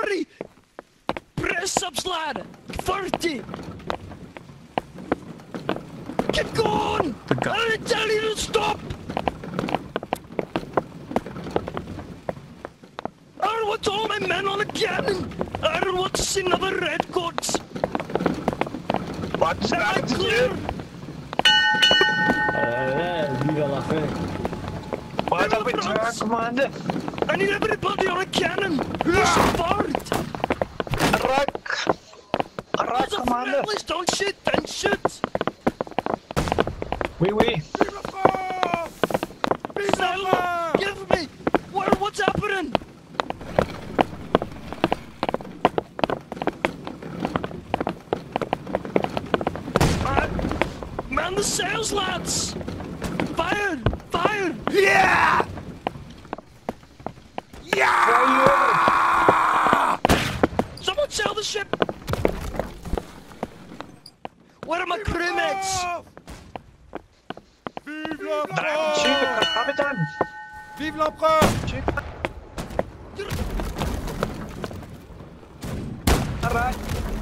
Hurry! Press up, lad! 40! Get going! I didn't tell you to stop! I don't want all my men on a cannon! I don't want to see another redcoats! What's that clear? Viva la fe. What have we done, Commander? I need everybody on a cannon! Push forward! Alright, Commander. Please don't shoot, then shoot! Oui. Silent! Give me! What's happening? Man the sails, lads! Fire! Fire! Yeah! Yeah! Someone sail the ship! Where are my crewmates? Vive Chief, Captain! Vive l'empereur! Alright.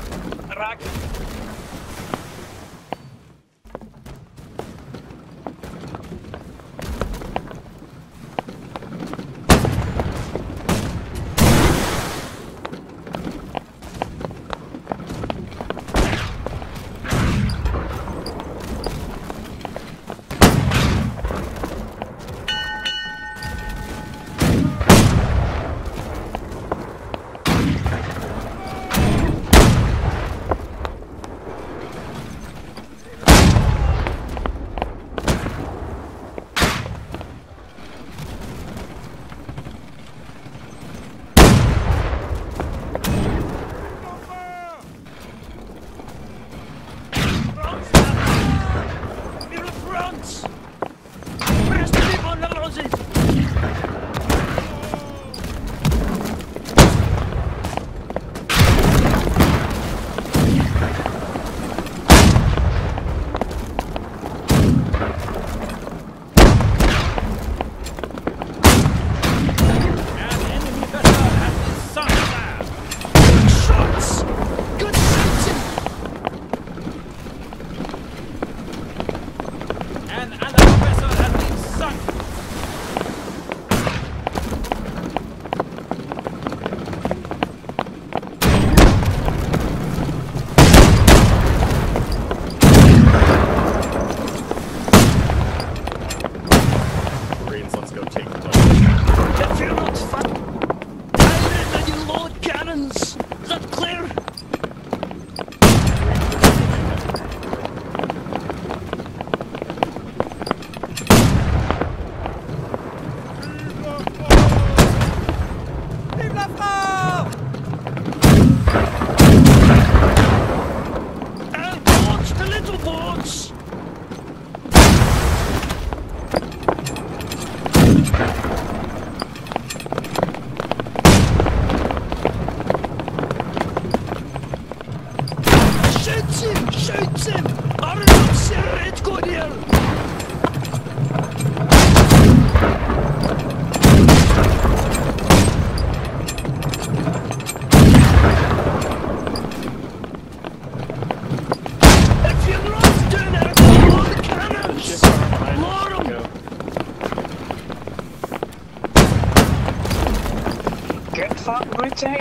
Rotate.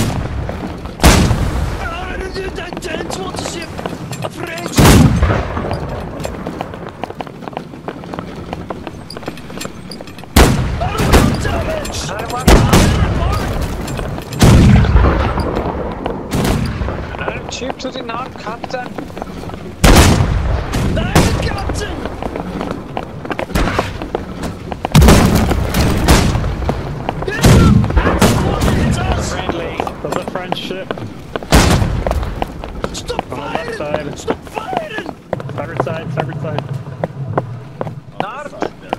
I don't want to see a French. Oh, damage! I'm cheap to the north, Captain. I'm the captain! Friendly. There's a French ship. Stop firing! Side. Stop firing! Starboard side, starboard side. North.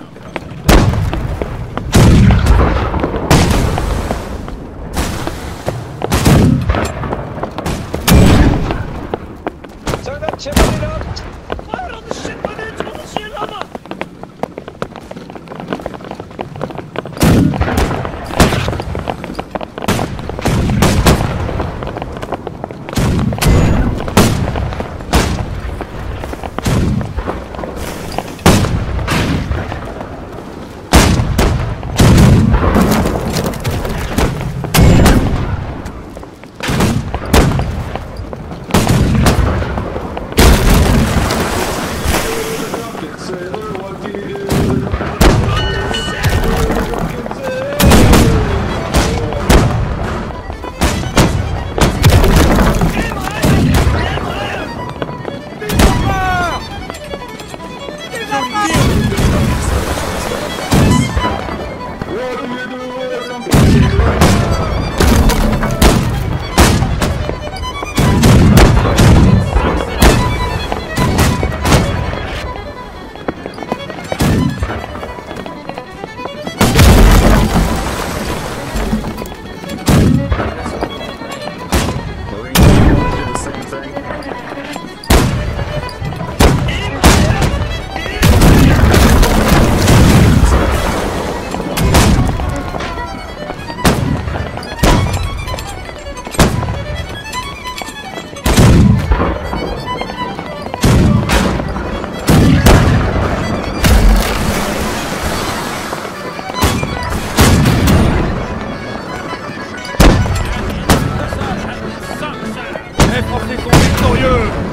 Turn that ship it up. Fire on the ship! I need to see another! Français sont victorieux.